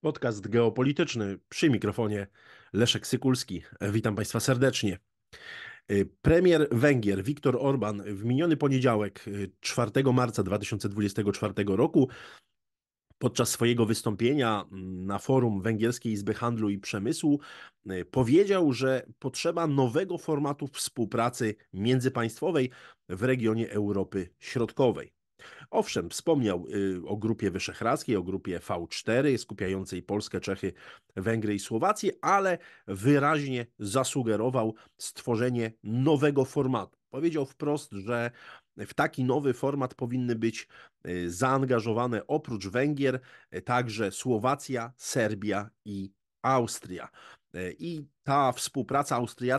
Podcast geopolityczny przy mikrofonie Leszek Sykulski. Witam Państwa serdecznie. Premier Węgier Viktor Orbán w miniony poniedziałek, 4 marca 2024 roku, podczas swojego wystąpienia na forum Węgierskiej Izby Handlu i Przemysłu powiedział, że potrzeba nowego formatu współpracy międzypaństwowej w regionie Europy Środkowej. Owszem, wspomniał o Grupie Wyszehradzkiej, o Grupie V4, skupiającej Polskę, Czechy, Węgry i Słowację, ale wyraźnie zasugerował stworzenie nowego formatu. Powiedział wprost, że w taki nowy format powinny być zaangażowane oprócz Węgier także Słowacja, Serbia i Austria. I ta współpraca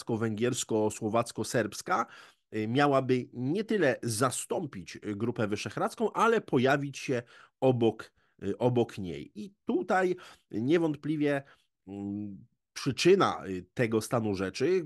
austriacko-węgiersko-słowacko-serbska miałaby nie tyle zastąpić Grupę Wyszehradzką, ale pojawić się obok niej. I tutaj niewątpliwie przyczyna tego stanu rzeczy,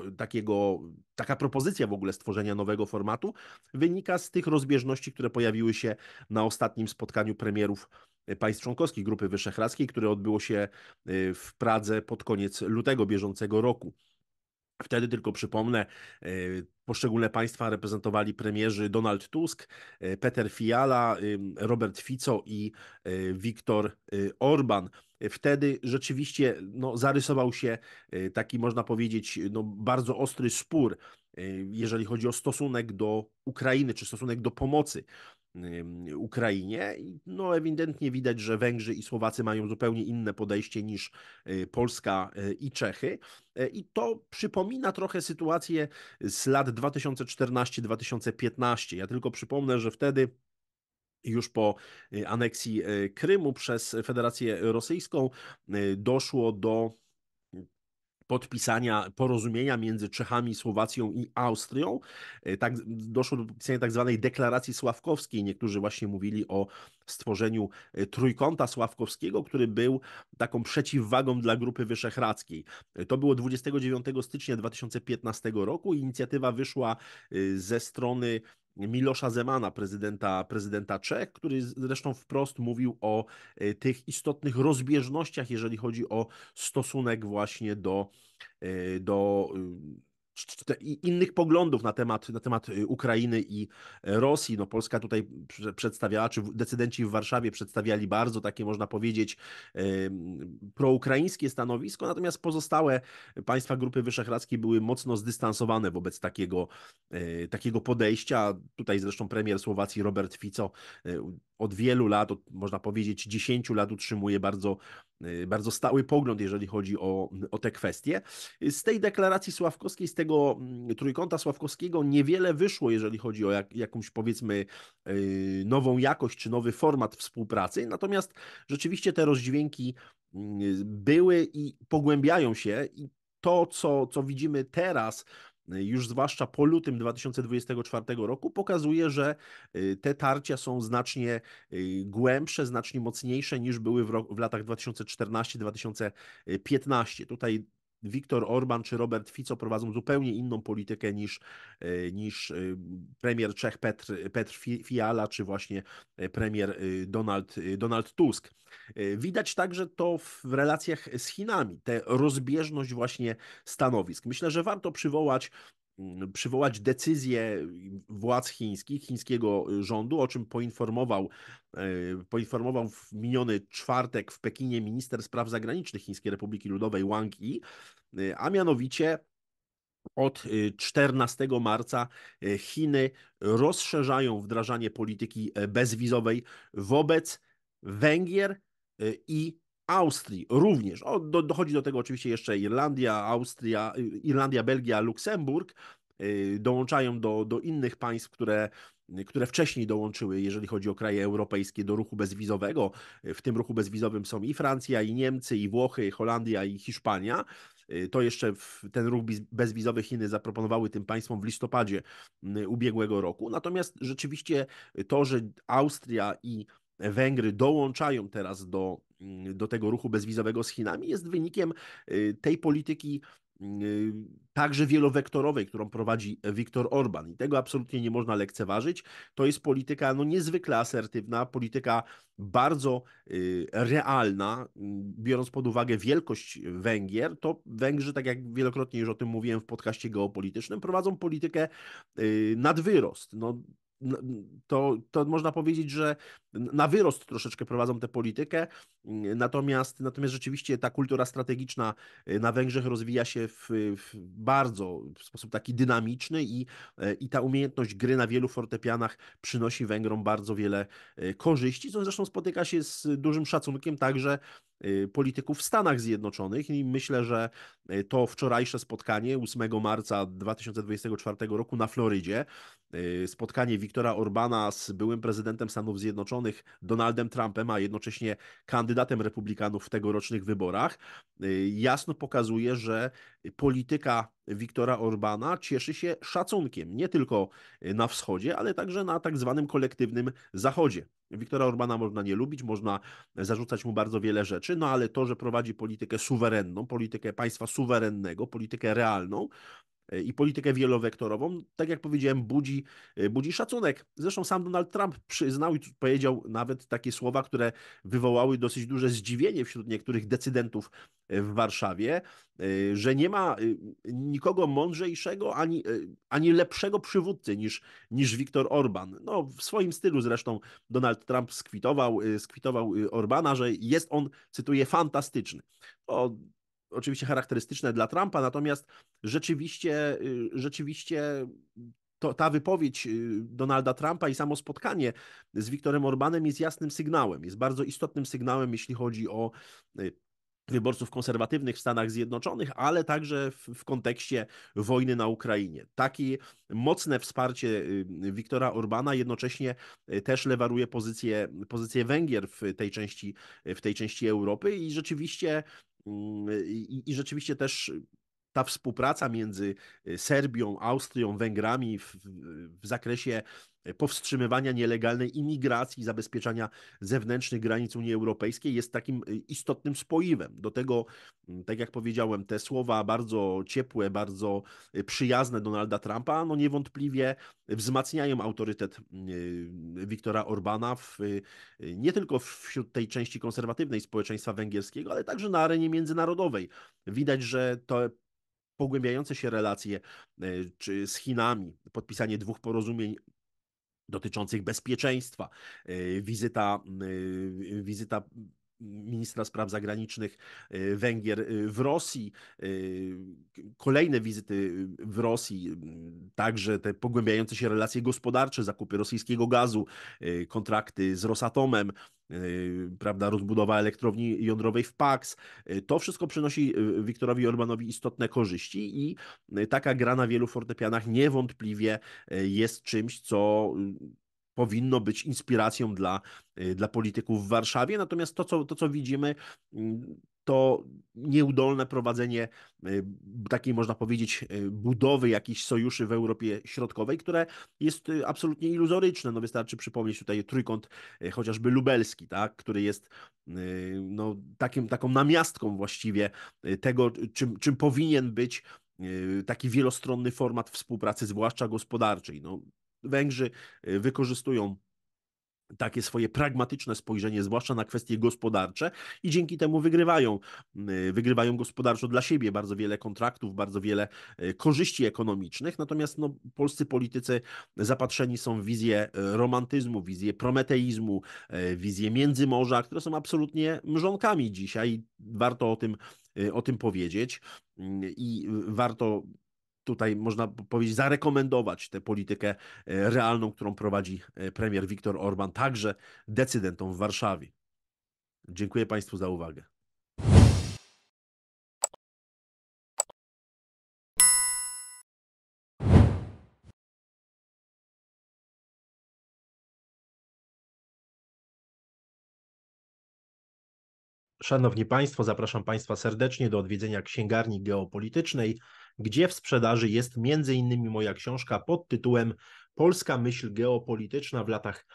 taka propozycja w ogóle stworzenia nowego formatu, wynika z tych rozbieżności, które pojawiły się na ostatnim spotkaniu premierów państw członkowskich Grupy Wyszehradzkiej, które odbyło się w Pradze pod koniec lutego bieżącego roku. Wtedy tylko przypomnę, poszczególne państwa reprezentowali premierzy Donald Tusk, Peter Fiala, Robert Fico i Viktor Orbán. Wtedy rzeczywiście zarysował się taki, można powiedzieć, bardzo ostry spór, jeżeli chodzi o stosunek do Ukrainy, czy stosunek do pomocy Ukrainie. No ewidentnie widać, że Węgrzy i Słowacy mają zupełnie inne podejście niż Polska i Czechy. I to przypomina trochę sytuację z lat 2014-2015. Ja tylko przypomnę, że wtedy już po aneksji Krymu przez Federację Rosyjską doszło do podpisania porozumienia między Czechami, Słowacją i Austrią. Tak, doszło do podpisania tak zwanej deklaracji sławkowskiej. Niektórzy właśnie mówili o stworzeniu trójkąta sławkowskiego, który był taką przeciwwagą dla Grupy Wyszehradzkiej. To było 29 stycznia 2015 roku. Inicjatywa wyszła ze strony Milosza Zemana, prezydenta Czech, który zresztą wprost mówił o tych istotnych rozbieżnościach, jeżeli chodzi o stosunek właśnie do innych poglądów na temat Ukrainy i Rosji. No, Polska tutaj przedstawiała, czy decydenci w Warszawie przedstawiali bardzo takie, można powiedzieć, proukraińskie stanowisko, natomiast pozostałe państwa Grupy Wyszehradzkiej były mocno zdystansowane wobec takiego podejścia. Tutaj zresztą premier Słowacji Robert Fico od wielu lat, można powiedzieć 10 lat utrzymuje bardzo stały pogląd, jeżeli chodzi o te kwestie. Z tej deklaracji sławkowskiej, z tego trójkąta sławkowskiego niewiele wyszło, jeżeli chodzi o jakąś, powiedzmy, nową jakość czy nowy format współpracy. Natomiast rzeczywiście te rozdźwięki były i pogłębiają się. I to, co widzimy teraz, już zwłaszcza po lutym 2024 roku, pokazuje, że te tarcia są znacznie głębsze, znacznie mocniejsze niż były w latach 2014-2015. Tutaj Viktor Orbán czy Robert Fico prowadzą zupełnie inną politykę niż premier Czech Petr Fiala, czy właśnie premier Donald Tusk. Widać także to w relacjach z Chinami, tę rozbieżność właśnie stanowisk. Myślę, że warto przywołać decyzję władz chińskich, chińskiego rządu, o czym poinformował w miniony czwartek w Pekinie minister spraw zagranicznych Chińskiej Republiki Ludowej Wang Yi, a mianowicie od 14 marca Chiny rozszerzają wdrażanie polityki bezwizowej wobec Węgier i Austrii również. Dochodzi do tego oczywiście jeszcze Irlandia, Austria, Irlandia, Belgia, Luksemburg. Dołączają do innych państw, które wcześniej dołączyły, jeżeli chodzi o kraje europejskie, do ruchu bezwizowego. W tym ruchu bezwizowym są i Francja, i Niemcy, i Włochy, i Holandia, i Hiszpania. To jeszcze ten ruch bezwizowy Chiny zaproponowały tym państwom w listopadzie ubiegłego roku. Natomiast rzeczywiście to, że Austria i Węgry dołączają teraz do tego ruchu bezwizowego z Chinami, jest wynikiem tej polityki także wielowektorowej, którą prowadzi Viktor Orban. I tego absolutnie nie można lekceważyć. To jest polityka no, niezwykle asertywna, polityka bardzo realna, biorąc pod uwagę wielkość Węgier, to Węgrzy, tak jak wielokrotnie już o tym mówiłem w podcaście geopolitycznym, prowadzą politykę nad wyrost. No, to można powiedzieć, że na wyrost troszeczkę prowadzą tę politykę, natomiast rzeczywiście ta kultura strategiczna na Węgrzech rozwija się w sposób taki dynamiczny i ta umiejętność gry na wielu fortepianach przynosi Węgrom bardzo wiele korzyści, co zresztą spotyka się z dużym szacunkiem także polityków w Stanach Zjednoczonych i myślę, że to wczorajsze spotkanie 8 marca 2024 roku na Florydzie, spotkanie Viktora Orbana z byłym prezydentem Stanów Zjednoczonych Donaldem Trumpem, a jednocześnie kandydatem republikanów w tegorocznych wyborach, jasno pokazuje, że polityka Viktora Orbana cieszy się szacunkiem nie tylko na wschodzie, ale także na tak zwanym kolektywnym zachodzie. Viktora Orbana można nie lubić, można zarzucać mu bardzo wiele rzeczy, no ale to, że prowadzi politykę suwerenną, politykę państwa suwerennego, politykę realną, i politykę wielowektorową, tak jak powiedziałem, budzi szacunek. Zresztą sam Donald Trump przyznał i powiedział nawet takie słowa, które wywołały dosyć duże zdziwienie wśród niektórych decydentów w Warszawie, że nie ma nikogo mądrzejszego ani lepszego przywódcy niż Viktor Orban. No, w swoim stylu zresztą Donald Trump skwitował Orbana, że jest on, cytuję, fantastyczny. To oczywiście charakterystyczne dla Trumpa, natomiast rzeczywiście ta wypowiedź Donalda Trumpa i samo spotkanie z Viktorem Orbanem jest jasnym sygnałem, jest bardzo istotnym sygnałem, jeśli chodzi o wyborców konserwatywnych w Stanach Zjednoczonych, ale także w kontekście wojny na Ukrainie. Takie mocne wsparcie Viktora Orbana jednocześnie też lewaruje pozycję Węgier w tej części Europy i rzeczywiście też ta współpraca między Serbią, Austrią, Węgrami w zakresie powstrzymywania nielegalnej imigracji, zabezpieczania zewnętrznych granic Unii Europejskiej jest takim istotnym spoiwem. Do tego, tak jak powiedziałem, te słowa bardzo ciepłe, bardzo przyjazne Donalda Trumpa, no niewątpliwie wzmacniają autorytet Viktora Orbana nie tylko wśród tej części konserwatywnej społeczeństwa węgierskiego, ale także na arenie międzynarodowej. Widać, że to pogłębiające się relacje czy z Chinami, podpisanie 2 porozumień dotyczących bezpieczeństwa, wizyta ministra spraw zagranicznych Węgier w Rosji, kolejne wizyty w Rosji, także te pogłębiające się relacje gospodarcze, zakupy rosyjskiego gazu, kontrakty z Rosatomem, prawda, rozbudowa elektrowni jądrowej w Paks. To wszystko przynosi Viktorowi Orbanowi istotne korzyści i taka gra na wielu fortepianach niewątpliwie jest czymś, co powinno być inspiracją dla polityków w Warszawie. Natomiast to, co widzimy, to nieudolne prowadzenie takiej, można powiedzieć, budowy jakichś sojuszy w Europie Środkowej, które jest absolutnie iluzoryczne. No wystarczy przypomnieć tutaj trójkąt chociażby lubelski, tak, który jest no, taką namiastką właściwie tego, czym powinien być taki wielostronny format współpracy, zwłaszcza gospodarczej. No, Węgrzy wykorzystują takie swoje pragmatyczne spojrzenie, zwłaszcza na kwestie gospodarcze i dzięki temu wygrywają gospodarczo dla siebie bardzo wiele kontraktów, bardzo wiele korzyści ekonomicznych, natomiast no, polscy politycy zapatrzeni są w wizję romantyzmu, wizję prometeizmu, wizję Międzymorza, które są absolutnie mrzonkami dzisiaj. Warto o tym powiedzieć i warto tutaj można powiedzieć, zarekomendować tę politykę realną, którą prowadzi premier Viktor Orban, także decydentom w Warszawie. Dziękuję Państwu za uwagę. Szanowni Państwo, zapraszam Państwa serdecznie do odwiedzenia księgarni geopolitycznej, gdzie w sprzedaży jest m.in. moja książka pod tytułem Polska myśl geopolityczna w latach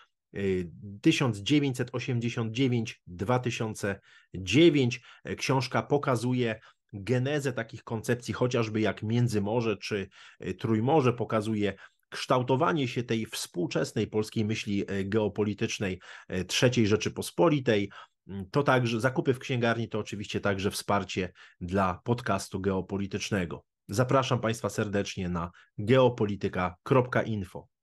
1989-2009. Książka pokazuje genezę takich koncepcji, chociażby jak Międzymorze czy Trójmorze, pokazuje kształtowanie się tej współczesnej polskiej myśli geopolitycznej III Rzeczypospolitej. To także zakupy w księgarni, to oczywiście także wsparcie dla podcastu geopolitycznego. Zapraszam Państwa serdecznie na geopolityka.info.